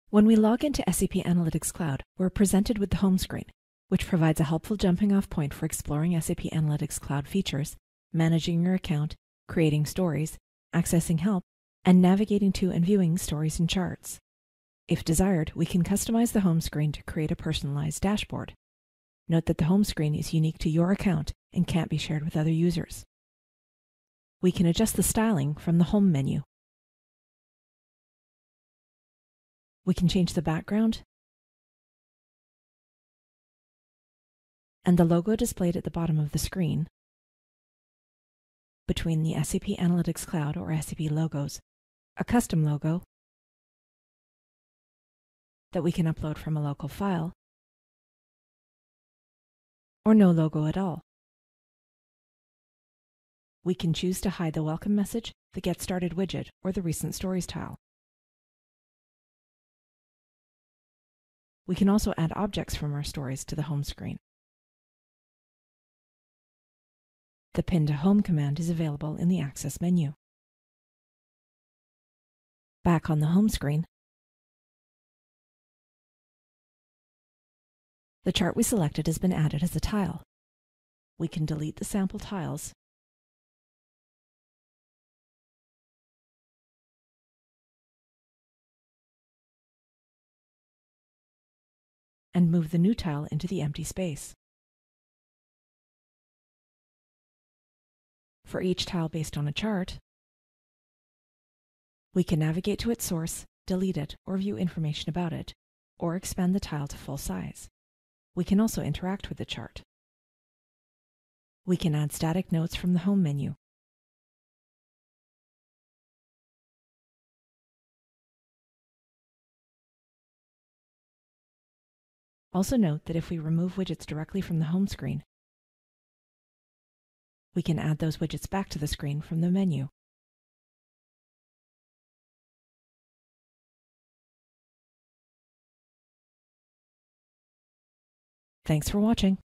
When we log into SAP Analytics Cloud, we're presented with the home screen, which provides a helpful jumping-off point for exploring SAP Analytics Cloud features, managing your account, creating stories, accessing help, and navigating to and viewing stories and charts. If desired, we can customize the home screen to create a personalized dashboard. Note that the home screen is unique to your account and can't be shared with other users. We can adjust the styling from the Home menu. We can change the background and the logo displayed at the bottom of the screen between the SAP Analytics Cloud or SAP logos, a custom logo that we can upload from a local file, or no logo at all. We can choose to hide the welcome message, the Get Started widget, or the Recent Stories tile. We can also add objects from our stories to the home screen. The Pin to Home command is available in the Access menu. Back on the home screen, the chart we selected has been added as a tile. We can delete the sample tiles and move the new tile into the empty space. For each tile based on a chart, we can navigate to its source, delete it, or view information about it, or expand the tile to full size. We can also interact with the chart. We can add static notes from the Home menu. Also note that if we remove widgets directly from the home screen, we can add those widgets back to the screen from the menu. Thanks for watching.